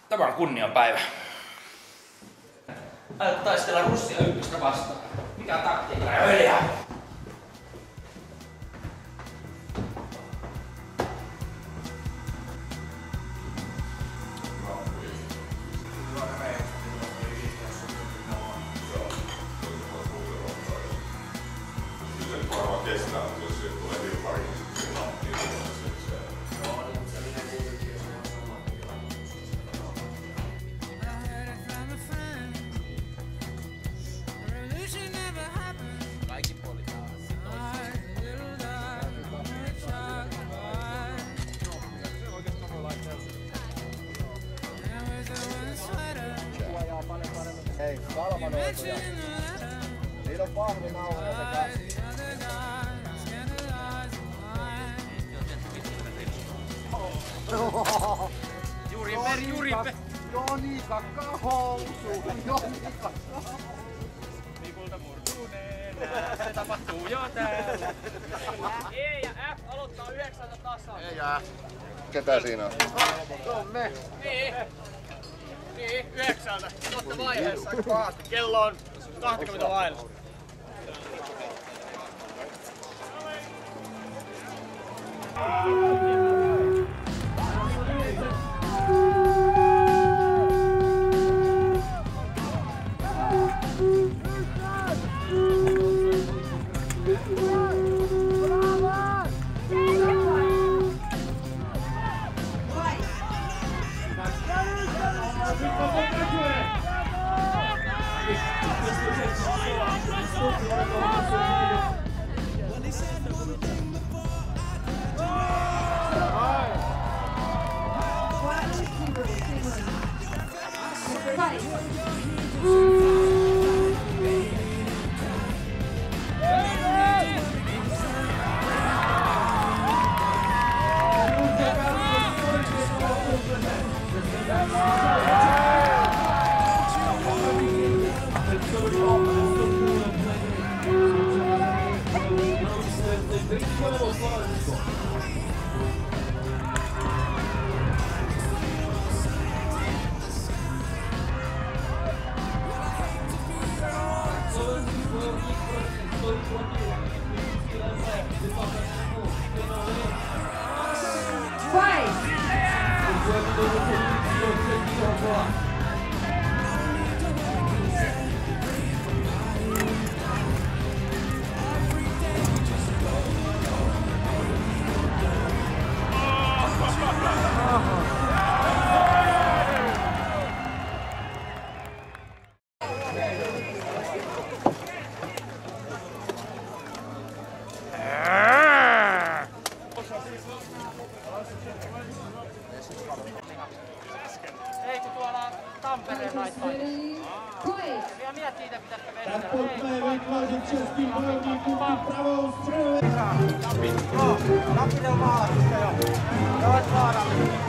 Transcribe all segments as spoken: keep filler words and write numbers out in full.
Tämä on kunnianpäivä. Aiot taistella Russia ykköstä vastaan. Mikä on taktiikka ja öljää? Kestää, jos se tulee virpariin, niin se on niin se. Joo, niin se menee kuitenkin, jos on sama tilanne. Kaikki puolit hei, kalmanoituja. Siinä on pahvinauhoja sekä... Juuri peri, juuri peri. Joni kakka housuun, Joni kakka. Mikulta murtuu nenää, se tapahtuu jo täällä. E ja F aloittaa yhdeksältä tasan. E ja F. Ketä siinä on? Se on me. Niin. Niin, yhdeksältä. Olette vaiheessa. Kello on kaksikymmentä vailla. Ei kun tuolla on Tampereen naittoita. Ja miettii itse pitäisikö vetää. Joo, Lappinen on maalatusta jo. Joo, et saada.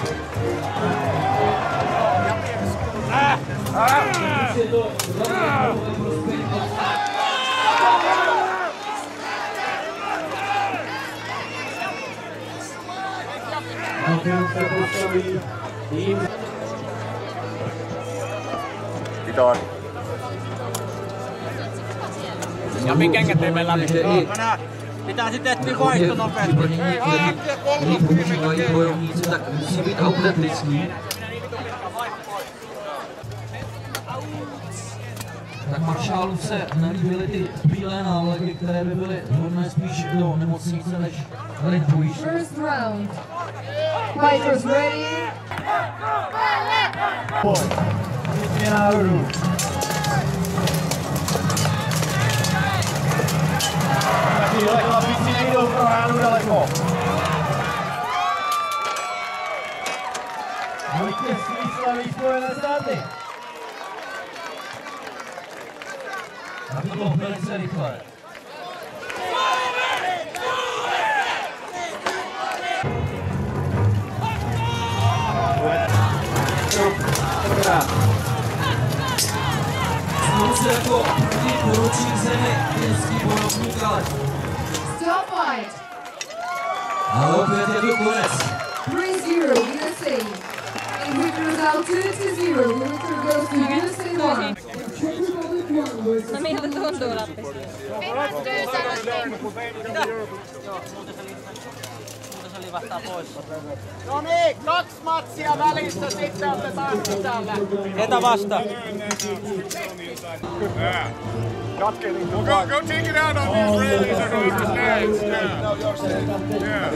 Ja pieksikö. Äh! Äh! Kiitos. Ja min kengät ei mene läpi. Pitää sitten etsiä vaihto nopeasti. Ei, hankkia kolmokymmentä. Tak maršálův se nelíbily ty bílé návleky, které by byly vhodné spíš do nemocnice než lidbujíš. First round. Fighters ready. Pojď náhodou. Tyhle chlapíci nejdou pro ránu daleko. Vítězství slaví Spojené státy. A to bylo velice rychle. Znovu se jako první poručík zemi, věnský bojovník, ale... Stop fight. Ale opět je to konec. three zero U S A. In Wickers result two to zero. The victory goes to U S A one. No miltä tuntuu Lappi? Muuta se livahtaa pois. No niin, kaksi matsia välissä, sitten otetaan sisällä. Ketä vasta? Yeah. Well, go, go take it out on these Israelis or whoever's next. Yeah.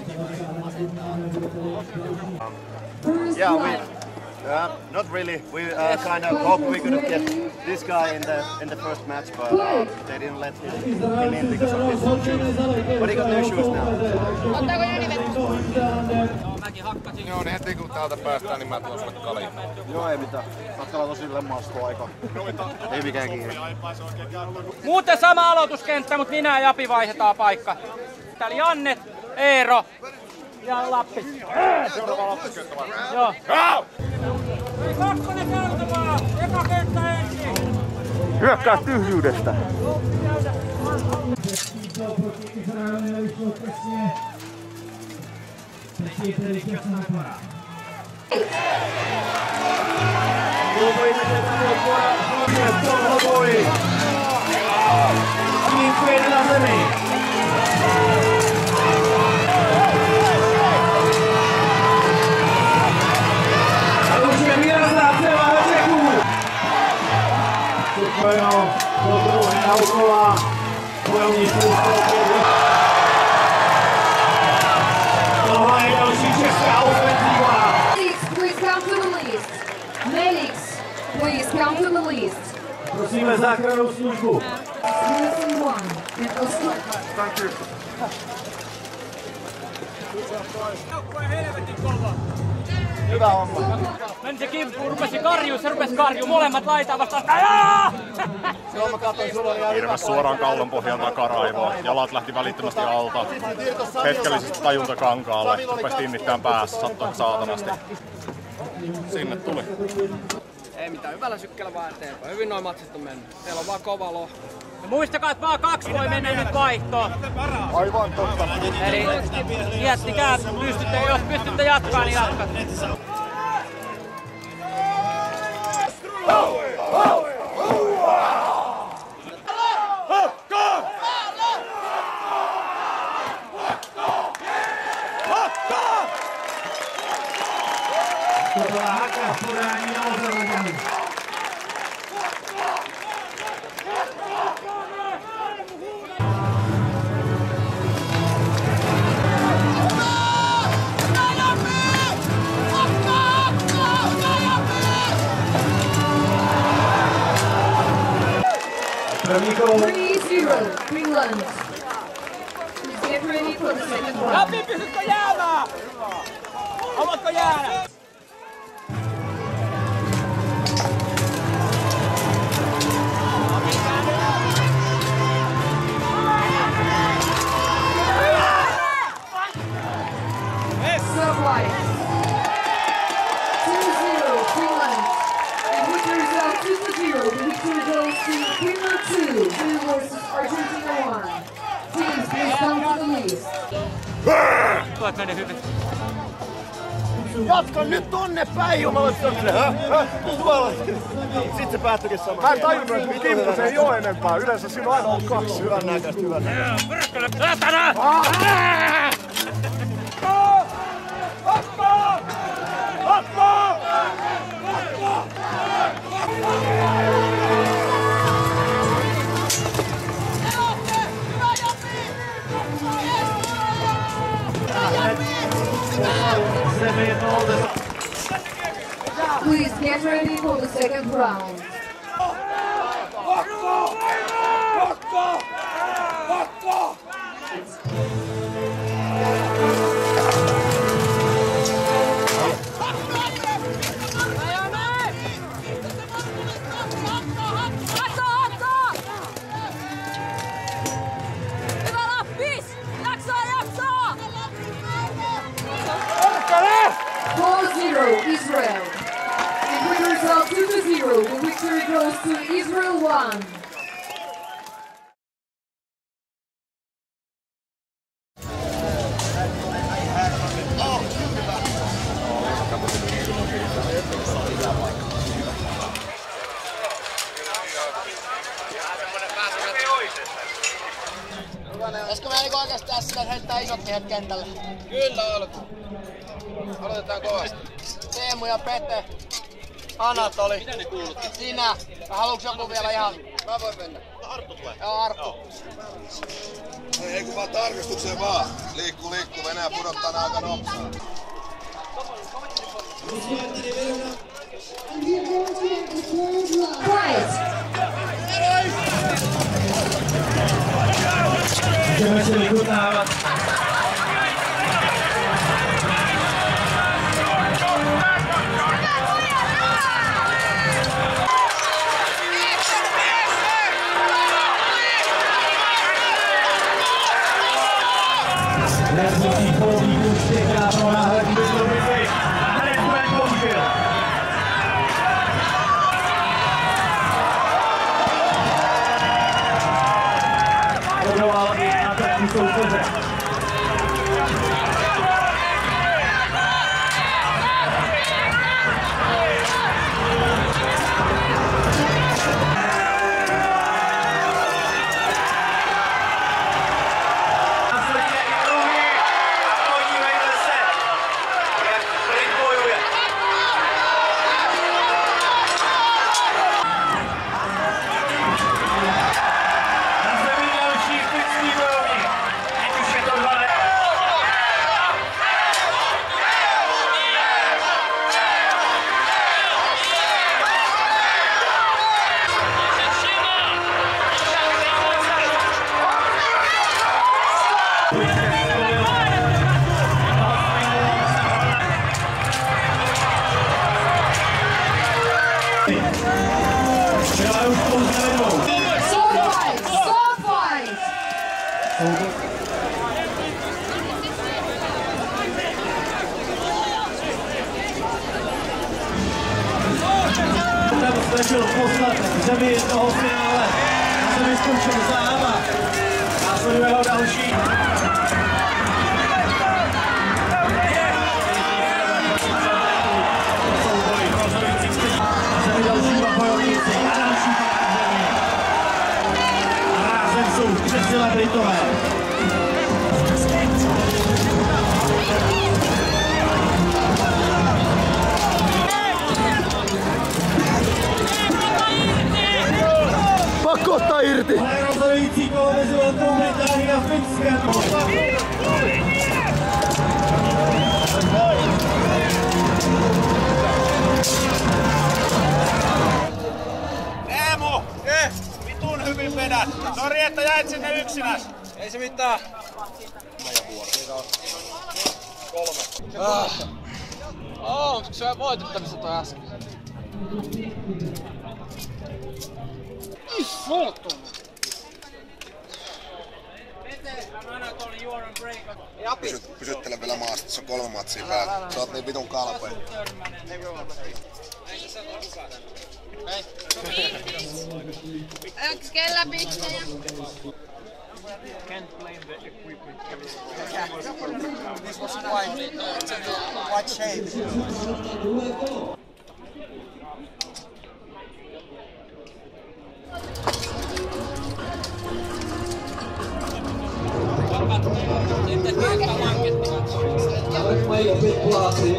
Yeah. Yeah, we uh, not really. We uh, kind of hoped we could get this guy in the in the first match, but uh, they didn't let him, him in because of his shoes. But he got new shoes now. Ottaako Jyri Mäkin hakkasin. Joo, niin heti kun täältä päästään, niin mä tuon sulle kalja. Joo, ei mitään. Saattaa olla tosi lemmastoa aika. Ei mikään kiire. Muuten sama aloituskenttä, mutta minä ja Japi vaihdetaan paikka. Täällä Janne, Eero ja Lappi. Seuraava lappiskenttä vai? Joo. Go! Kakkonen käytävää! Eka kenttä ensin! Hyökkää tyhjyydestä. Please come to the list. Melix, please come to the list. Prosimy za krajową służbą. U S A one. And Oslo. Thank you. Hyvä homma. Meni se kimppu, rupesi karjuu, se rupesi karjuu, molemmat laitaan vastaan. Ajaa! Joo, mä katsoin, sulla oli ihan hyvä. Ilves suoraan kaulan pohjan takaraivoon. Jalat lähti välittömästi alta. Hetkellisesti tajunta kankaalle. Rupesi tinnittämään päässä, sattui saatanasti. Sinne tuli. Ei mitään, hyvällä sykkeellä vaan eteenpäin. Hyvin noin matsit on mennyt. Teillä on vaan kova lohko. Ja muistakaa, että vaan kaksi voi mennä nyt vaihtoon. Aivan totta. Eli miettikää, pystytte, jos pystytte jatkaa, niin jatkat. three zero. Finland. Please get ready for the second round. Japi, pysytkö jäämään? Haluatko jäädä? Subway. two zero. Finland. And with the result two to zero, the victory goes to Finland two. Finland versus Argentina one. Teams, please come to the list. Tuot meni hyvin. Jatka nyt tonne päin, jumalauta. Tuolla. Sitten se päättyikin samaan. Mä en tajunnut, että kimppu se ei oo enempää. Yleensä siinä on aina ollut kaksi. Hyvän näköistä, hyvän näköistä. Perkele, satana! Please get ready for the second round. four zero Israel. And with the result two to zero, the victory goes to Israel one. Oh, miehet kentälle? Kyllä alku. Aloitetaan kovasti. Teemu ja Pete. Anatoli. Mitä ne kuulutti? Sinä. Haluuks joku vielä ihan? Mä voin mennä. Arttu tulee. Joo, Arttu. Ei, ei kun vaan tarkistukseen vaan. Liikkuu, liikkuu. Venäjä pudottaa nää aika nopsaa. Special poslat zemi toho finále. Na zemi skončil záma. Následuje ho další. Souboj rozhodujících středí. Na zemi další dva bojovníci a další pár zemi. A rázem jsou přesile Britové. Pakko ottaa irti! Rozhodující kolo mezi Velkou Británií a Finskem. Teemu! Eh? Vitun hyvin vedät! Sori, että jäit sinne yksinäs! Ei se mitään. Kolme. Ah. Oh, onko se voitettavissa toi äsken? Pysy, pysyttele vielä maasta, tässä on kolme matsia päällä. Sä oot niin vitun kalpea. Onks kellä pistäjä? This was quite, uh, quite shame. Mají opět Poláci.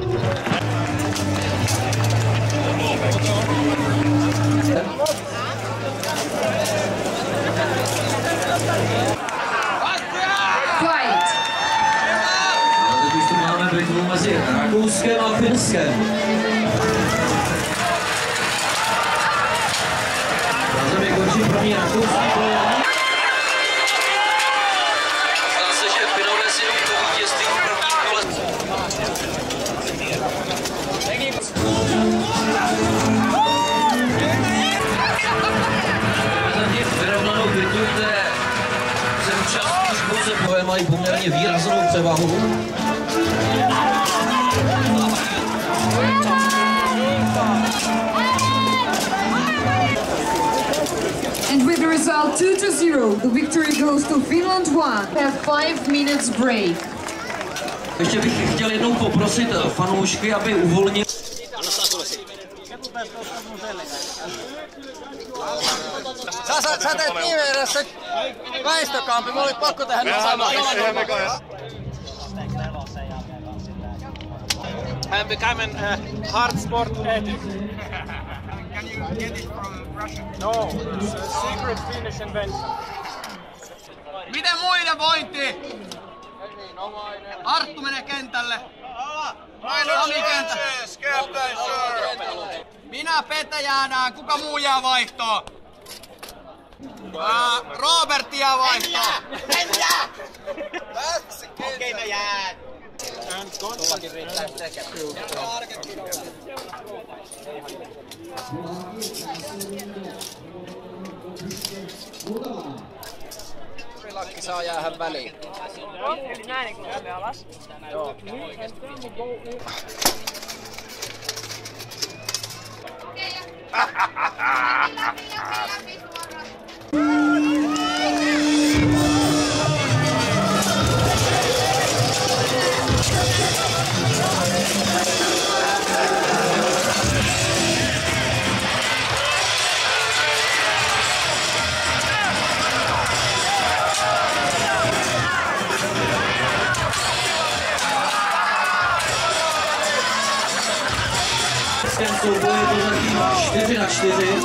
Fight! A teď už tu máme bitvu mezi Rakouskem a Finskem. Na zemi končí první rakouský bojovník. Zdá se, že Finové si jdou po vítězství v prvním kole. Zatím vyrovnanou bitvu, které se účastní pouze boje, mají poměrně výraznou převahu. And with the result two to zero, the victory goes to Finland one. We have five minutes break. Ještě bych chtěl jednou poprosit fanoušky, aby uvolnili. Sä, sä, sä teet viime edessä väistökampi, mulla oli pakko tehdä nyt samaa. I'm becoming a hard sport addict. Can you get it from Russia? No, it's a secret Finnish invention. Miten muiden vointi? Arttu menee kentälle. Sami kentälle. Minä Pete jäädään. Kuka muu jää vaihtoon? Uh, Robertti jää vaihtoon. En jää! Okei mä jään. Tuollakin riittää tekemään. Lakki saa jäähän väliin. Eli näin kun tulee alas. Joo. Ten souboj je to zatím čtyři na čtyři.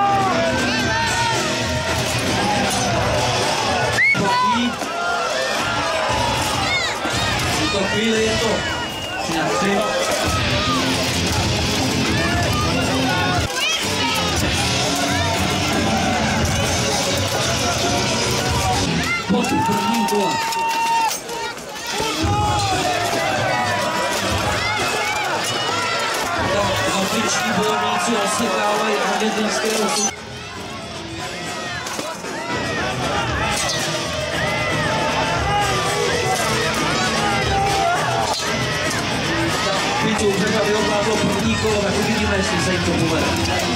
Platí. V tuto chvíli je to tři na tři. Pod prvním kole. Afričtí bojovníci osekávají argentinského soupeře. Víte, už tady ovládlo první kolo, tak uvidíme, jestli se jim to povede.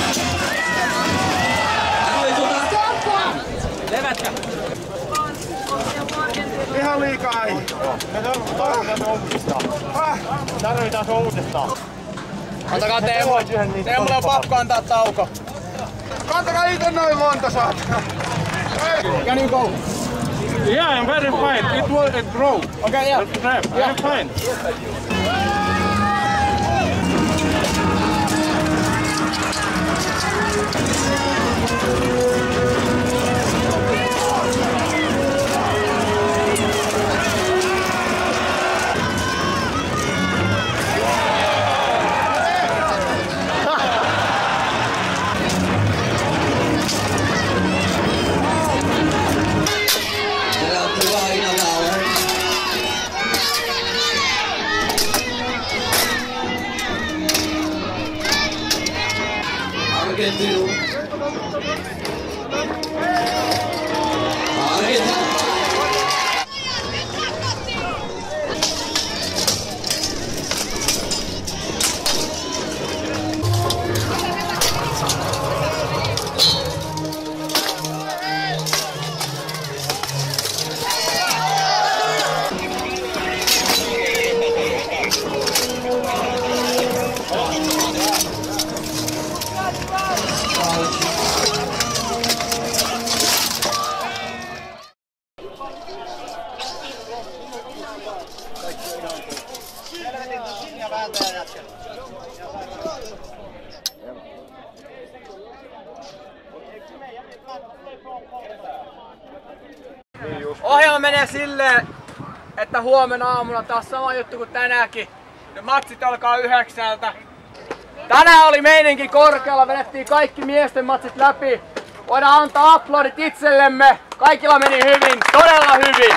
Ano, je to tak. Levätkö? Ihan liikaa ei. Me tarvitaan uudestaan. Tarvitaan uudestaan. Antakaa Teemu. Teemulle on pakko antaa tauko. Kantakaa itse noin monta saatana. Can you go? Yeah, I'm very fine. It will it grow. Okay, yeah. I'm fine. Argentinu. Argentinu. Ohjelma menee silleen, että huomenna aamuna taas sama juttu kuin tänäänkin. Ne matsit alkaa yhdeksältä. Tänään oli meininki korkealla, vedettiin kaikki miesten matsit läpi. Voidaan antaa aplodit itsellemme. Kaikilla meni hyvin, todella hyvin.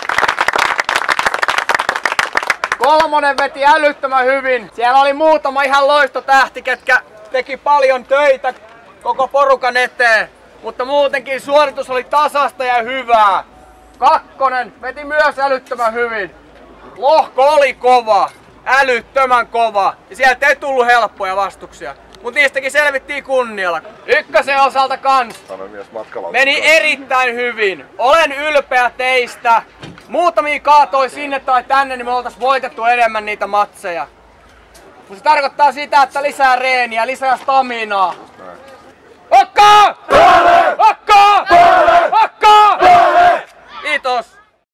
Kolmonen veti älyttömän hyvin. Siellä oli muutama ihan loistotähti, ketkä teki paljon töitä koko porukan eteen. Mutta muutenkin suoritus oli tasasta ja hyvää. Kakkonen veti myös älyttömän hyvin. Lohko oli kova, älyttömän kova. Ja sieltä ei tullut helppoja vastuksia. Mut niistäkin selvittiin kunnialla. Ykkösen osalta kans. Meni erittäin hyvin. Olen ylpeä teistä. Muutamia kaatoi sinne tai tänne, niin me oltais voitettu enemmän niitä matseja. Mut se tarkoittaa sitä, että lisää reeniä, lisää staminaa. Okka!